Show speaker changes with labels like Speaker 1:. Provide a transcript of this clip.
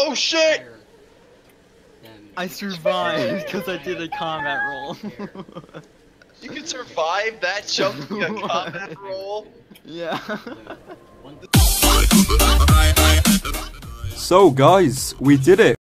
Speaker 1: Oh shit!
Speaker 2: I survived because I did a combat roll.
Speaker 1: You can survive that jump in a combat roll?
Speaker 2: Yeah.
Speaker 3: So guys, we did it.